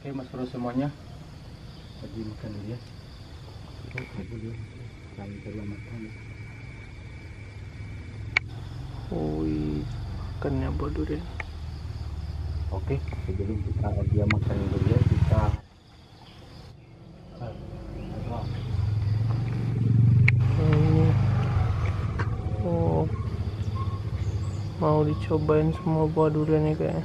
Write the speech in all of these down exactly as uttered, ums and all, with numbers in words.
Oke Mas Bro semuanya, lagi makan dulu ya. Oh, dulu kami coba makan. Wih, makannya buat durian. Oke, sebelum kita dia makan dulu ya, kita Ini, oh, mau dicobain semua buah durian nih kayaknya.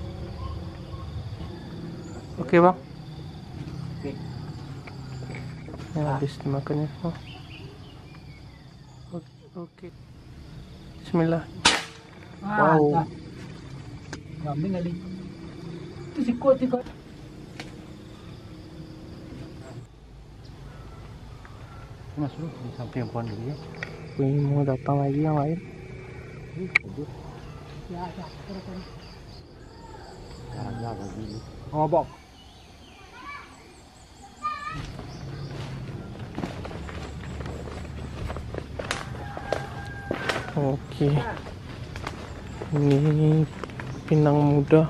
Oke bang. Oke. Ya, habis dimakannya semua. Oke, oke. Bismillah. Wow. Ngambil nggak di? Itu sikut sikut. Mas Bro di samping pohon dulu ya. Ini mau datang lagi yang lain. Uh, kabur. Ya, ya, terus. Agak begini. Ngobok. Oke. Ini pinang muda.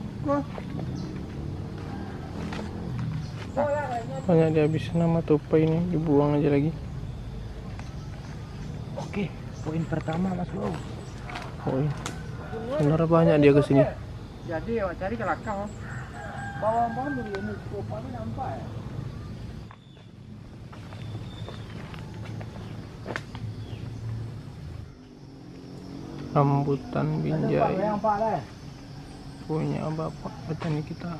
Banyak dihabisin sama tupai ini, dibuang aja lagi. Oke, poin pertama Mas Bro. Oh, iya. Benar banyak dia kesini. Jadi awak cari ke belakang. Bawang-bawang dulu ini tupai nampak ya. Rambutan binjai Yang pak lah. punya bapak petani kita.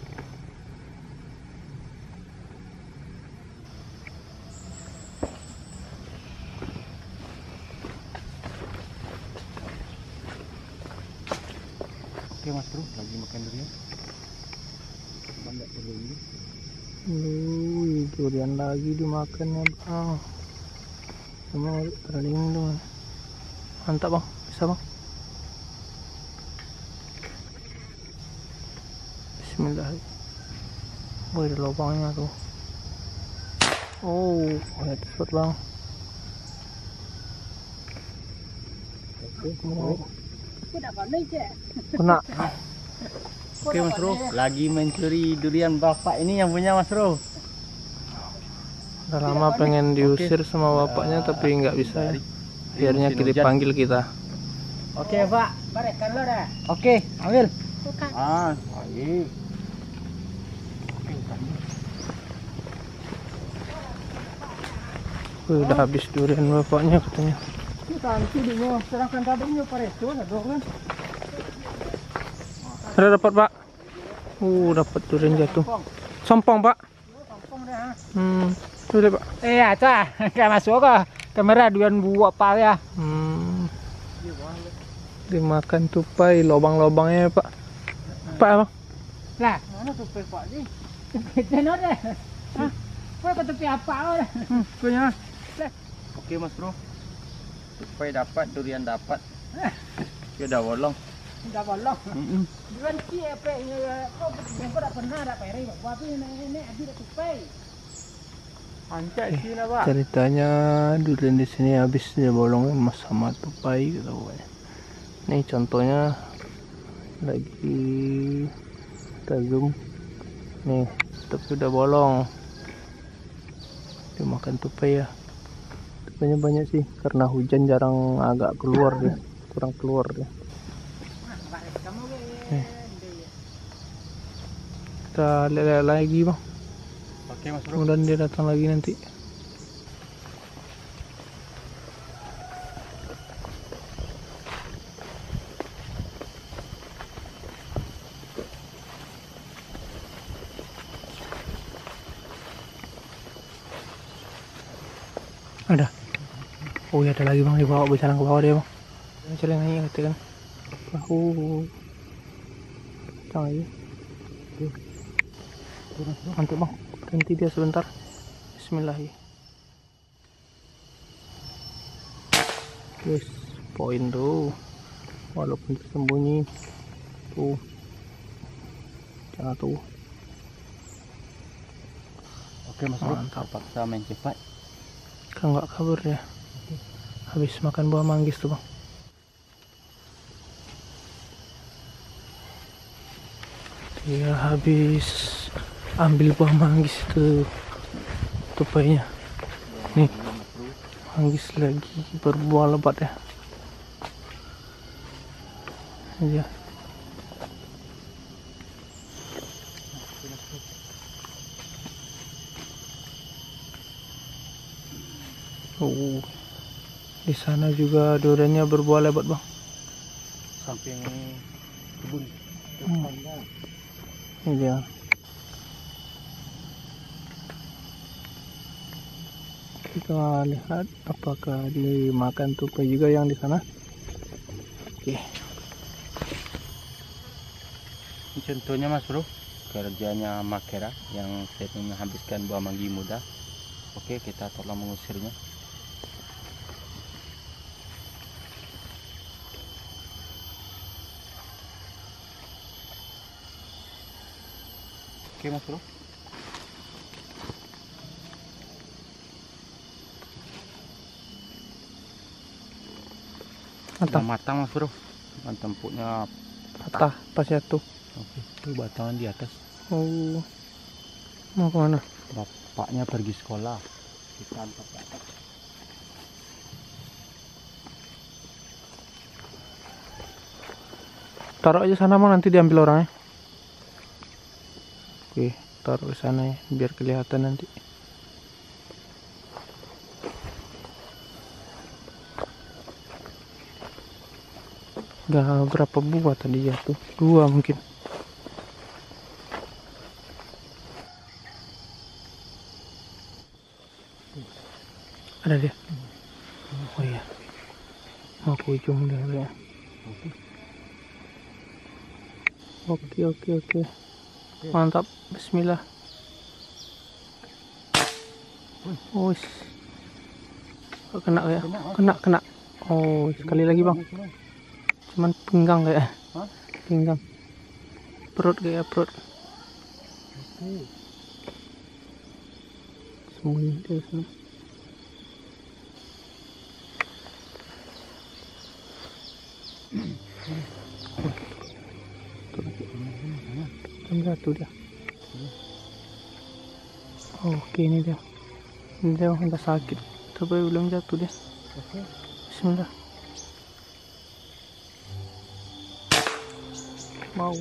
Oke Mas Bro, lagi makan durian. Banyak durian. Wih, durian lagi dimakannya bang. Cuma terlalu dong. Mantap bang, bisa bang. Bismillah. Wih, ada lubangnya tuh. Oh, headshot bang. Oh. Kena. Oke Mas Bro, lagi mencuri durian bapak ini yang punya Mas Bro. Udah lama pengen diusir sama bapaknya tapi nggak bisa ya. Akhirnya kita dipanggil kita. Oke Pak, balik kalau dah. Oke, ambil. Ah, lagi. Wih, udah habis durian bapaknya katanya. Nanti dulu, serahkan tadinya pareto, ada kan? Ada dapat pak? Uh, dapat durian jatuh. Sompong pak? Sompong dah. Hmm, boleh pak. Eh, aca, kayak masuk ke kamera durian buah pak ya. Hmm, dimakan tupai lobang-lobangnya pak. Pak bang? Lah, mana tupai pak ni? Tupai tenor deh. Hah? Kau kata tupai apa dah? Hmm, punya. Oke Mas Bro, tupai dapat, durian dapat. Dia udah bolong. Udah bolong. Mm-mm. Durian si apa ini? Kau yang kau tak pernah tak pernah pak. Tapi ini ada tupai. Ancak sih lah pak. Ceritanya durian di sini habis dia bolongnya mas sama tupai gitu pokoknya. Nih contohnya lagi kita zoom. Nih, tapi udah bolong. Dimakan tupai ya. Tupainya banyak sih karena hujan jarang agak keluar dia, kurang keluar dia. Nih. Kita lihat lagi bang. Oke Mas Bro. Kemudian dia datang lagi nanti. Ada. Oh ya ada lagi bang, dibawa berjalan ke bawah dia bang. Jalan naik gitu kan. Bahu. Datang lagi. Mantap bang. Berhenti dia sebentar. Bismillah. Yes, poin tuh. Walaupun tersembunyi. Tuh. Jangan tuh. Oke Mas Bro, terpaksa main cepat. Kan nggak kabur ya. Habis makan buah manggis tuh bang. Ya habis ambil buah manggis itu tupainya. Nih manggis lagi berbuah lebat ya. Ya. Oh, di sana juga duriannya berbuah lebat bang. Samping kebun. Hmm. Ini dia. Kita lihat apakah dimakan tupai juga yang di sana. Oke. Ini contohnya mas bro, kerjanya makera yang sering menghabiskan buah manggi muda. Oke, kita tolong mengusirnya. Oke mas bro. Mantap. Sudah matang mas bro, dan tempuknya Patah pas jatuh. oke, itu batangan di atas. Oh, mau kemana? Bapaknya pergi sekolah, kita angkat ke atas. Taruh aja sana bang, nanti diambil orangnya. Oke, taruh di sana ya, biar kelihatan nanti. Udah berapa buah tadi jatuh? Dua mungkin. Ada dia. Oh iya. Mau ke ujung dia ya. Oke oke oke. Mantap. Bismillah. Wis. Oh, kena ya. Kena kena. Oh, sekali lagi bang. Cuman pinggang kayak. Hah? Pinggang. Perut kayak perut. Oke. Semuanya di sana. Belum jatuh dia. Oh, oke ini dia. Ini dia udah sakit. Tapi belum jatuh dia. Oke. Bismillah. Mau.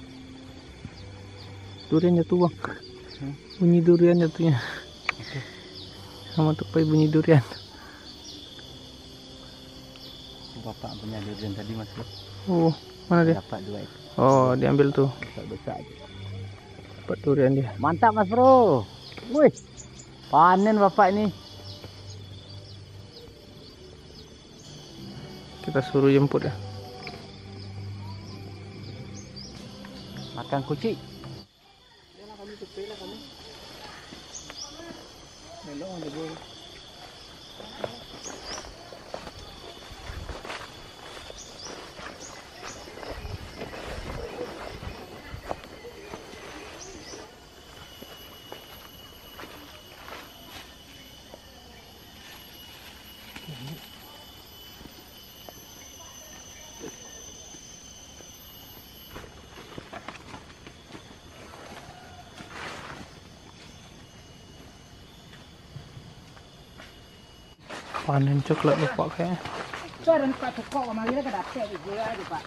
Durian jatuh bang. Hmm? Bunyi durian jatuhnya. Oke. Sama tupai bunyi durian. Bapak punya durian tadi mas bro. Oh, mana dia? Dapat dua itu. Oh, diambil tuh. Besar-besar. Dapat durian dia. Mantap mas bro. Wih, panen bapak ini. Kita suruh jemput ya. Makan kucing. Panen coklat bapak kayaknya. Soalnya Pak Tukok kemarin kan dapat juga aja Pak.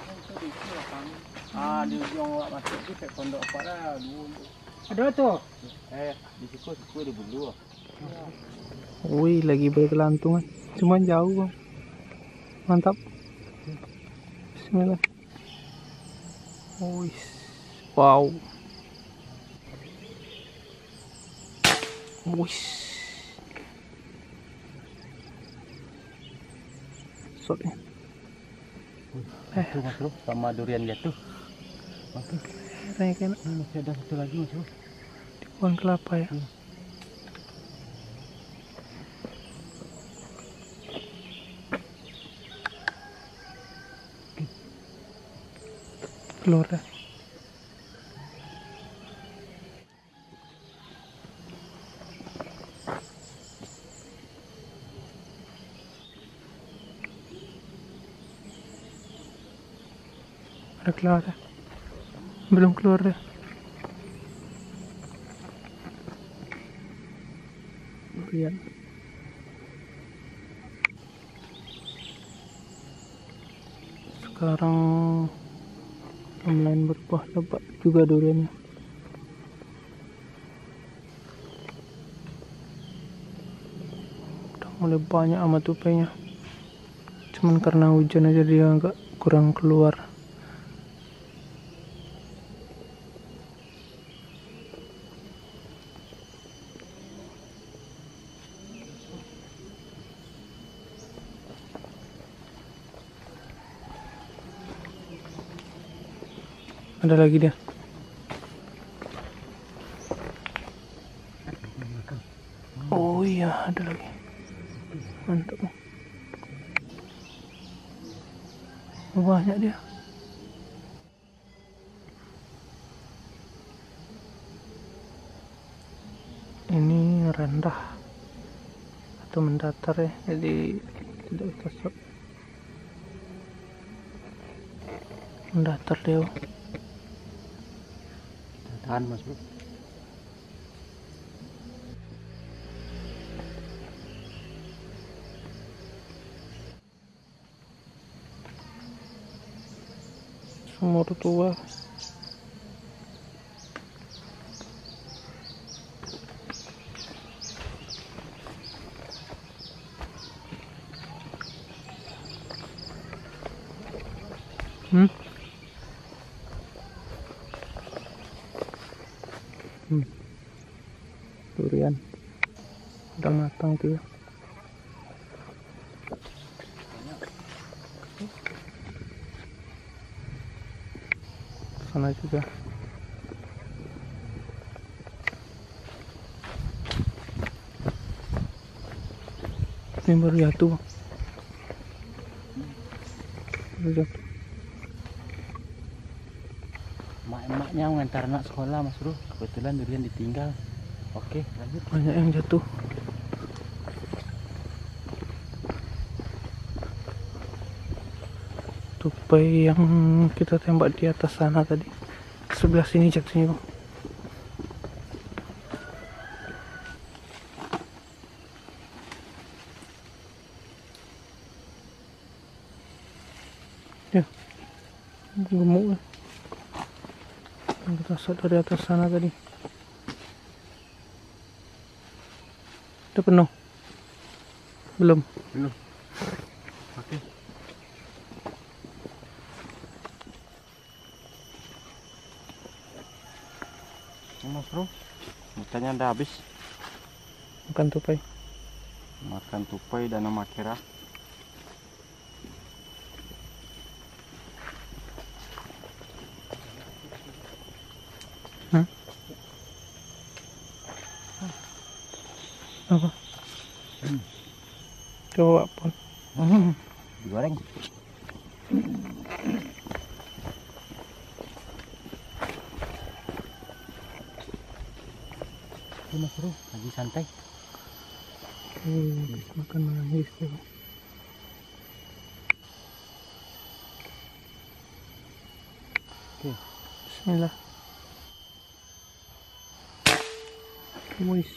Ah, di ujung awak masuk tu kat pondok apa dah dulu. Ada tuh. Eh, di situ situ di bulu. Wih, lagi bergelantungan. Cuma jauh bang. Mantap. Bismillah. Wih, wow. Wih. Sotnya. Eh, tu mas bro, sama durian jatuh. Oke. Kayaknya kena Ini masih ada satu lagi mas bro. di pohon kelapa ya. Hmm. Keluar dah. Ada keluar dah. Belum keluar deh. Lihat. Sekarang lumayan berbuah lebat juga duriannya. Udah mulai banyak amat tupainya. Cuman karena hujan aja dia agak kurang keluar. Ada lagi dia. Oh iya, ada lagi. Mantap. Banyak dia. Ini rendah atau mendatar ya, jadi tidak cocok. Mendatar dia. Tahan Mas Bro. Sumur tua. Hmm? Hmm. Durian udah matang tuh ya. Sana juga. Ini baru jatuh. Baru jatuh. Emak-emaknya ngantar anak sekolah Mas Bro. Kebetulan durian ditinggal. Oke, lanjut. Banyak yang jatuh. Tupai yang kita tembak di atas sana tadi. Sebelah sini jatuhnya, Bang. Ya. Gemuk lah. Yang kita shot dari atas sana tadi. Udah penuh? Belum? Belum. Oke. Ini Mas Bro, ikannya udah habis. Makan tupai. Makan tupai dan makera. Hah? Apa? Hmm. Coba pun. Digoreng. Ini Mas Bro, lagi santai. Hmm, makan nangis tuh. Oke. Bismillah. Wis.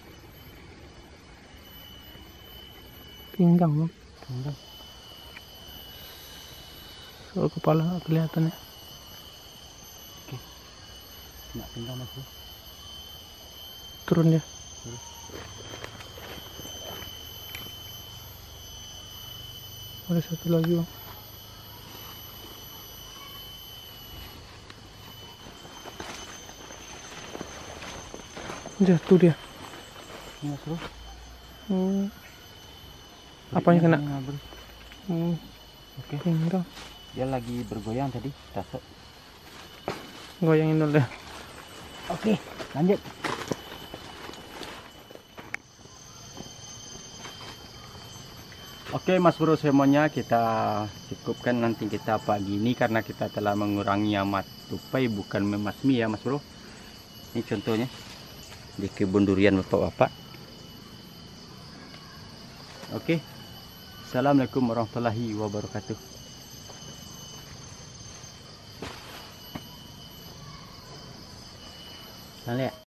Pinggang, Bang. Pinggang. Soal kepala nggak kelihatan ya. Oke. Kena pinggang Mas Bro. Turun dia. Turun. Ada satu lagi, Bang. Jatuh dia. Ini Mas Bro. Hmm. Apanya kena? Bro. Hmm. Oke. Pinggang. Dia lagi bergoyang tadi. Tasuk. Goyangin dulu ya. Oke, lanjut. Oke Mas Bro, semuanya kita cukupkan nanti kita pagi ini karena kita telah mengurangi amat tupai, bukan memasmi ya Mas Bro. Ini contohnya di kebun durian bapak-bapak. Oke, assalamualaikum warahmatullahi wabarakatuh. Nah, lihat.